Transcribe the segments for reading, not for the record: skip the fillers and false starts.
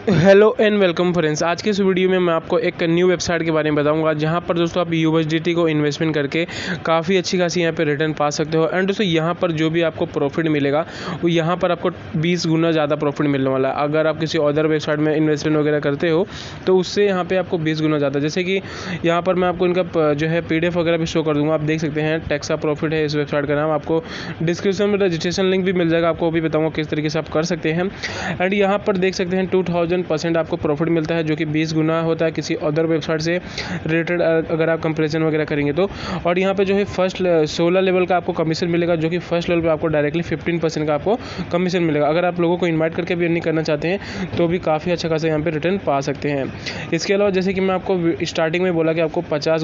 Hello and welcome friends. आज के इस वीडियो में मैं आपको एक न्यू वेबसाइट के बारे में बताऊंगा जहां पर दोस्तों आप USDT को इन्वेस्टमेंट करके काफ़ी अच्छी खासी यहां पे रिटर्न पा सकते हो। एंड दोस्तों यहां पर जो भी आपको प्रॉफिट मिलेगा वो यहां पर आपको 20 गुना ज़्यादा प्रॉफिट मिलने वाला है। अगर आप किसी अदर वेबसाइट में इन्वेस्टमेंट वगैरह करते हो तो उससे यहाँ पर आपको 20 गुना ज़्यादा। जैसे कि यहाँ पर मैं आपको इनका जो है PDF वगैरह भी शो कर दूँगा, आप देख सकते हैं। टैक्सा प्रॉफिट है इस वेबसाइट का नाम। आपको डिस्क्रिप्शन में रजिस्ट्रेशन लिंक भी मिल जाएगा, आपको भी बताऊँगा किस तरीके से आप कर सकते हैं। एंड यहाँ पर देख सकते हैं 2000% आपको प्रॉफिट मिलता है, जो कि 20 गुना होता है किसी अदर वेबसाइट से रिलेटेड अगर आप कंपैरिजन वगैरह करेंगे तो। और यहाँ पे जो है फर्स्ट 16 लेवल का आपको कमीशन मिलेगा, जो कि फर्स्ट लेवल पे आपको डायरेक्टली 15% का आपको कमीशन मिलेगा। अगर आप लोगों को इन्वाइट करके भी अर्निंग करना चाहते हैं तो भी काफ़ी अच्छा खासा यहाँ पे रिटर्न पा सकते हैं। इसके अलावा जैसे कि मैं आपको स्टार्टिंग में बोला कि आपको 20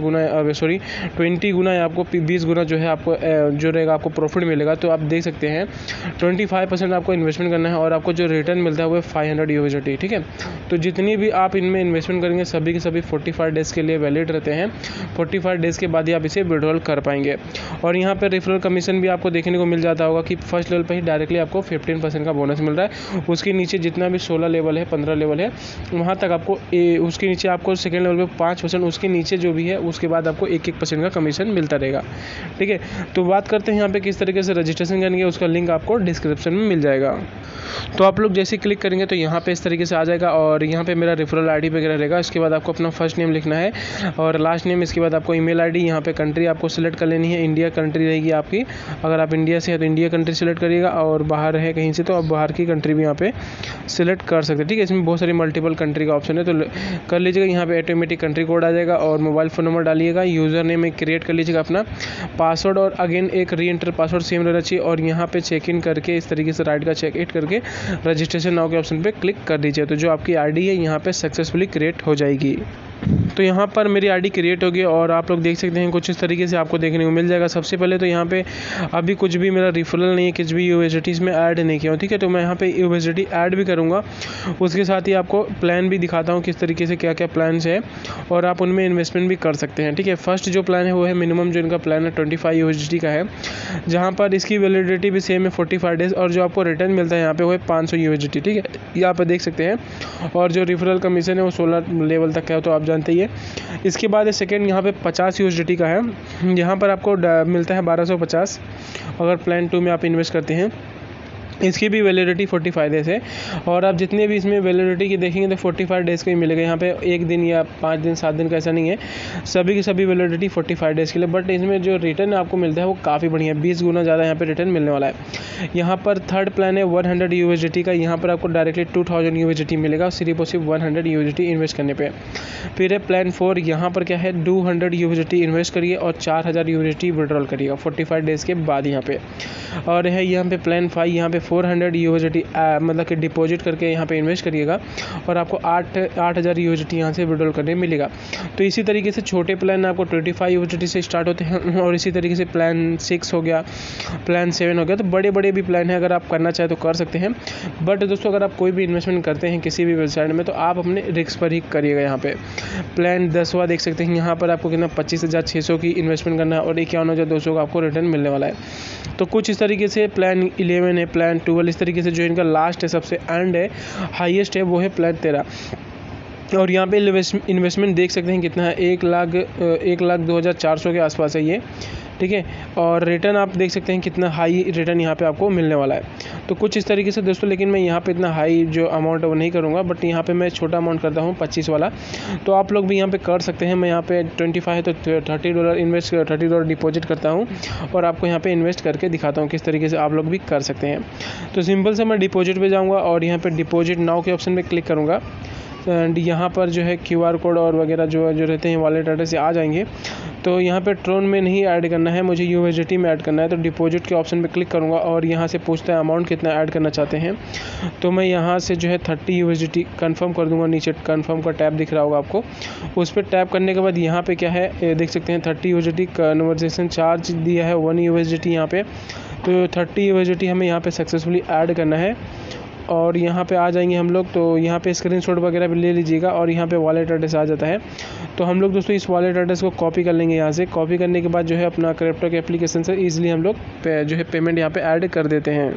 गुना या आपको 20 गुना जो है आपको जो रहेगा आपको प्रॉफिट मिलेगा। तो आप देख सकते हैं 25% आपको इन्वेस्टमेंट करना है और आपको जो रिटर्न मिलता है वो 500 USDT। ठीक है, तो जितनी भी आप इनमें इन्वेस्टमेंट करेंगे सभी के सभी 45 डेज़ के लिए वैलिड रहते हैं। 45 डेज़ के बाद ही आप इसे विड्रॉल कर पाएंगे। और यहाँ पर रेफरल कमीशन भी आपको देखने को मिल जाता होगा कि फर्स्ट लेवल पर ही डायरेक्टली आपको 15% का बोनस मिल रहा है। उसके नीचे जितना भी 16 लेवल है, 15 लेवल है, वहाँ तक आपको उसके नीचे आपको सेकेंड लेवल पर 5%, उसके नीचे जो भी है उसके बाद आपको 1% का कमीशन मिलता रहेगा। ठीक है, तो बात करते हैं यहाँ पे किस तरीके से रजिस्ट्रेशन करेंगे। उसका लिंक आपको डिस्क्रिप्शन में मिल जाएगा। तो आप लोग जैसे क्लिक करेंगे तो यहाँ पे इस तरीके से आ जाएगा और यहाँ पे मेरा रेफरल ID वगैरह रहेगा। इसके बाद आपको अपना फर्स्ट नेम लिखना है और लास्ट नेम। इसके बाद आपको ईमेल ID, यहाँ पे कंट्री आपको सिलेक्ट कर लेनी है। इंडिया कंट्री रहेगी आपकी। अगर आप इंडिया से है तो इंडिया कंट्री सिलेक्ट करिएगा और बाहर है कहीं से तो आप बाहर की कंट्री भी यहाँ पे सिलेक्ट कर सकते हैं। ठीक है, इसमें बहुत सारी मल्टीपल कंट्री का ऑप्शन है तो कर लीजिएगा। यहाँ पे ऑटोमेटिक कंट्री कोड आ जाएगा और मोबाइल फ़ोन नंबर डालिएगा। यूज़र नेम एक क्रिएट कर लीजिएगा अपना, पासवर्ड और अगेन एक री एंटर पासवर्ड सेम रहना चाहिए। और यहाँ पे चेक इन करके इस तरीके से राइट का चेक इन करके रजिस्ट्रेशन नाउ के ऑप्शन पे क्लिक कर दीजिए। तो जो आपकी ID है यहाँ पे सक्सेसफुली क्रिएट हो जाएगी। तो यहाँ पर मेरी ID क्रिएट होगी और आप लोग देख सकते हैं कुछ इस तरीके से आपको देखने को मिल जाएगा। सबसे पहले तो यहाँ पे अभी कुछ भी मेरा रेफरल नहीं है, कुछ भी USDT इसमें ऐड नहीं किया हूँ। ठीक है, तो मैं यहाँ पे USDT ऐड भी करूँगा। उसके साथ ही आपको प्लान भी दिखाता हूँ किस तरीके से क्या क्या प्लान्स है और आप उनमें इन्वेस्टमेंट भी कर सकते हैं। ठीक है, फर्स्ट जो प्लान है वो है मिनिमम जो इनका प्लान है 25 USDT का है, जहाँ पर इसकी वैलिडिटी भी सेम है 45 डेज़ और जो आपको रिटर्न मिलता है यहाँ पे वो है 500 USDT। ठीक है, यहाँ पर देख सकते हैं। और जो रेफरल कमीशन है वो 16 लेवल तक का है, तो आप जानते ही है। इसके बाद सेकेंड यहाँ पे 50 USDT का है, यहाँ पर आपको मिलता है 1250 अगर प्लान 2 में आप इन्वेस्ट करते हैं। इसकी भी वैलिडिटी 45 डेज़ है और आप जितने भी इसमें वैलिडिटी की देखेंगे तो 45 डेज़ का ही मिलेगा। यहाँ पे 1 दिन या 5 दिन 7 दिन का ऐसा नहीं है, सभी की सभी वैलिडिटी 45 डेज़ के लिए। बट इसमें जो रिटर्न आपको मिलता है वो काफ़ी बढ़िया है, 20 गुना ज़्यादा यहाँ पे रिटर्न मिलने वाला है। यहाँ पर थर्ड प्लान है 100 USDT का, यहाँ पर आपको डायरेक्टली 2000 USDT मिलेगा सिर्फ और सिर्फ 100 USDT इन्वेस्ट करने पर। फिर है प्लान 4, यहाँ पर क्या है 200 USDT इन्वेस्ट करिए और 4000 USDT विड्रॉल करिएगा 45 डेज़ के बाद यहाँ पे। और है यहाँ पे प्लान 5, यहाँ पे 400 USDT मतलब कि डिपॉजिट करके यहाँ पे इन्वेस्ट करिएगा और आपको 8000 USDT यहाँ से विड्रॉल करने मिलेगा। तो इसी तरीके से छोटे प्लान आपको 25 USDT से स्टार्ट होते हैं और इसी तरीके से प्लान 6 हो गया, प्लान 7 हो गया। तो बड़े बड़े भी प्लान है, अगर आप करना चाहें तो कर सकते हैं। बट दोस्तों अगर आप कोई भी इन्वेस्टमेंट करते हैं किसी भी वेबसाइट में तो आप अपने रिस्क पर ही करिएगा। यहाँ पे प्लान 10वां देख सकते हैं, यहाँ पर आपको कितना 25,600 की इन्वेस्टमेंट करना है और 51,200 का आपको रिटर्न मिलने वाला है। तो कुछ इस तरीके से प्लान 11 है, प्लान 12 इस तरीके से जो इनका लास्ट है सबसे एंड है हाईएस्ट है वो है प्लान 13। और यहाँ पे इन्वेस्टमेंट देख सकते हैं कितना है 1,02,400 के आसपास है ये। ठीक है, और रिटर्न आप देख सकते हैं कितना हाई रिटर्न यहाँ पे आपको मिलने वाला है। तो कुछ इस तरीके से दोस्तों, लेकिन मैं यहाँ पे इतना हाई जो अमाउंट है वो नहीं करूँगा, बट यहाँ पे मैं छोटा अमाउंट करता हूँ 25 वाला। तो आप लोग भी यहाँ पे कर सकते हैं। मैं यहाँ पे 25 है तो $30 डिपॉजिट करता हूँ और आपको यहाँ पे इन्वेस्ट करके दिखाता हूँ किस तरीके से आप लोग भी कर सकते हैं। तो सिंपल से मैं डिपॉजिट पे जाऊँगा और यहाँ पे डिपॉजिट नाउ के ऑप्शन पे क्लिक करूँगा एंड यहाँ पर जो है QR कोड और वगैरह जो रहते हैं वॉलेट एड्रेस से आ जाएंगे। तो यहाँ पे ट्रोन में नहीं ऐड करना है, मुझे USDT में ऐड करना है। तो डिपॉजिट के ऑप्शन पे क्लिक करूँगा और यहाँ से पूछता है अमाउंट कितना ऐड करना चाहते हैं। तो मैं यहाँ से जो है 30 USDT कन्फर्म कर दूँगा। नीचे कन्फर्म का टैब दिख रहा होगा आपको, उस पर टैप करने के बाद यहाँ पे क्या है देख सकते हैं 30 USDT कन्वर्सेशन चार्ज दिया है 1 USDT यहाँ पे। तो 30 USDT हमें यहाँ पे सक्सेसफुली ऐड करना है और यहाँ पे आ जाएंगे हम लोग। तो यहाँ पे स्क्रीनशॉट वगैरह भी ले लीजिएगा और यहाँ पे वॉलेट एड्रेस आ जाता है। तो हम लोग दोस्तों इस वॉलेट एड्रेस को कॉपी कर लेंगे। यहाँ से कॉपी करने के बाद जो है अपना क्रिप्टो के एप्लीकेशन से ईजिली हम लोग जो है पेमेंट यहाँ पे ऐड कर देते हैं।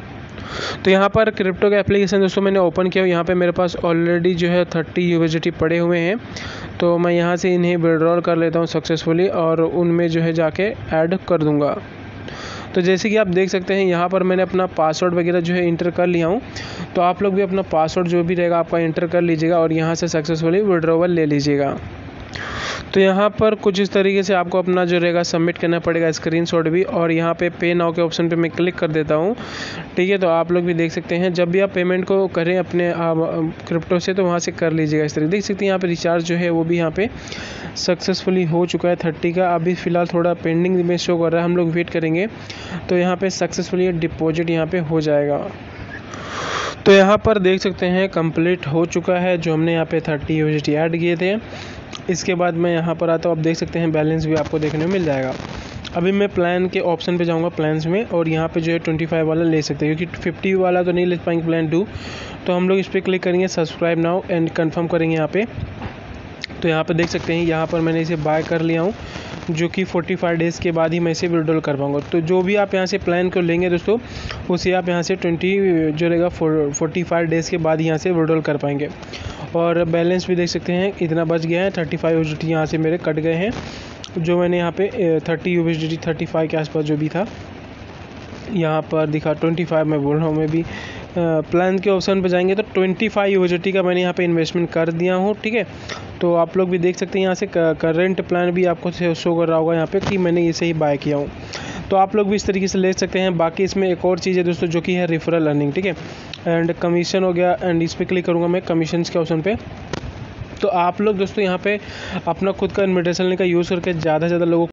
तो यहाँ पर क्रिप्टो का एप्लीकेशन दोस्तों मैंने ओपन किया, यहाँ पे मेरे पास ऑलरेडी जो है 30 USDT पड़े हुए हैं। तो मैं यहाँ से इन्हें विड्रॉल कर लेता हूँ सक्सेसफुली और उनमें जो है जाके ऐड कर दूँगा। तो जैसे कि आप देख सकते हैं यहाँ पर मैंने अपना पासवर्ड वगैरह जो है इंटर कर लिया हूँ। तो आप लोग भी अपना पासवर्ड जो भी रहेगा आपका इंटर कर लीजिएगा और यहाँ से सक्सेसफुली विड्रॉवल ले लीजिएगा। तो यहाँ पर कुछ इस तरीके से आपको अपना जो रहेगा सबमिट करना पड़ेगा स्क्रीनशॉट भी, और यहाँ पे पे नाउ के ऑप्शन पे मैं क्लिक कर देता हूँ। ठीक है, तो आप लोग भी देख सकते हैं जब भी आप पेमेंट को करें अपने क्रिप्टो से तो वहाँ से कर लीजिएगा इस तरीके। देख सकते हैं यहाँ पे रिचार्ज जो है वो भी यहाँ पे सक्सेसफुली हो चुका है 30 का। अभी फ़िलहाल थोड़ा पेंडिंग में शो कर रहा है, हम लोग वेट करेंगे तो यहाँ पर सक्सेसफुली डिपॉजिट यहाँ पर हो जाएगा। तो यहाँ पर देख सकते हैं कंप्लीट हो चुका है जो हमने यहाँ पे 30 USDT ऐड किए थे। इसके बाद मैं यहाँ पर आता हूँ, आप देख सकते हैं बैलेंस भी आपको देखने को मिल जाएगा। अभी मैं प्लान के ऑप्शन पे जाऊँगा प्लान्स में, और यहाँ पे जो है 25 वाला ले सकते हैं क्योंकि 50 वाला तो नहीं ले पाएंगे प्लान 2। तो हम लोग इस पर क्लिक करेंगे सब्सक्राइब नाउ एंड कन्फर्म करेंगे यहाँ पे। तो यहाँ पे देख सकते हैं यहाँ पर मैंने इसे बाय कर लिया हूँ, जो कि 45 डेज़ के बाद ही मैं इसे विड्रॉल कर पाऊँगा। तो जो भी आप यहाँ से प्लान को लेंगे दोस्तों उसे आप यहाँ से 20 जो रहेगा 45 डेज़ के बाद यहाँ से विड्रॉल कर पाएंगे। और बैलेंस भी देख सकते हैं इतना बच गया है, 35 USDT यहाँ से मेरे कट गए हैं। जो मैंने यहाँ पे 30 USDT 35 के आसपास जो भी था यहाँ पर दिखा 25 मैं बोल रहा हूँ। मैं भी प्लान के ऑप्शन पे जाएंगे तो 25 USDT का मैंने यहाँ पे इन्वेस्टमेंट कर दिया हूँ। ठीक है, तो आप लोग भी देख सकते हैं यहाँ से करंट प्लान भी आपको शो कर रहा होगा यहाँ पे कि मैंने इसे ही बाय किया हूँ। तो आप लोग भी इस तरीके से ले सकते हैं। बाकी इसमें एक और चीज़ है दोस्तों जो कि है रेफरल अर्निंग। ठीक है, एंड कमीशन हो गया, एंड इस पर क्लिक करूँगा मैं कमीशन के ऑप्शन पे। तो आप लोग दोस्तों यहाँ पे अपना खुद का इन्विटेशन लिंक का यूज़ करके ज़्यादा से ज़्यादा लोगों